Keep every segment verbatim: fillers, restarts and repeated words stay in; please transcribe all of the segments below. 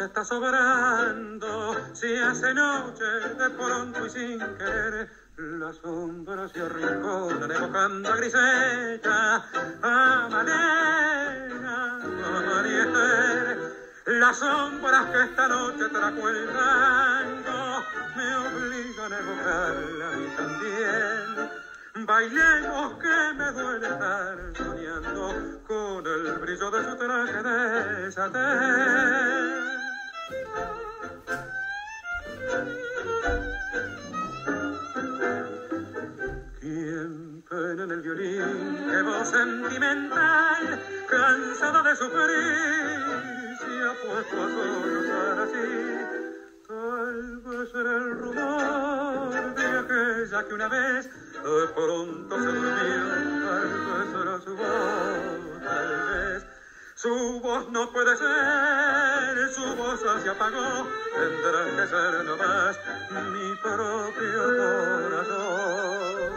se está sobrando, si hace noche de pronto y sin querer, la sombra se arrincona evocando a Grisella, a Malena, a Mariester. Las sombras que esta noche trajo el rango me obligan a evocarla a mí también. Bailemos que me duele estar soñando con el brillo de su traje de satén. Quien pena en el violín, qué voz sentimental, cansada de sufrir, se ha puesto a sollozar así. Tal vez era el rumor de aquella que una vez de pronto se durmió, tal vez era su voz, tal vez. Su voz no puede ser, su voz se apagó, tendrá que ser nomás mi propio corazón.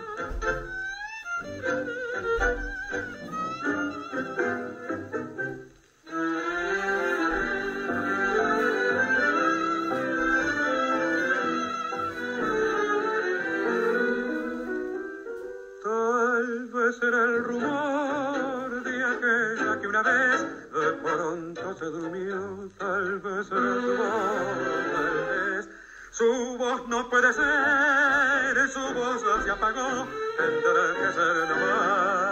Tal vez era el rumor de aquella que una vez de pronto se durmió, tal vez era su voz, tal vez. Su voz no puede ser, su voz se apagó, tendrá que ser nomás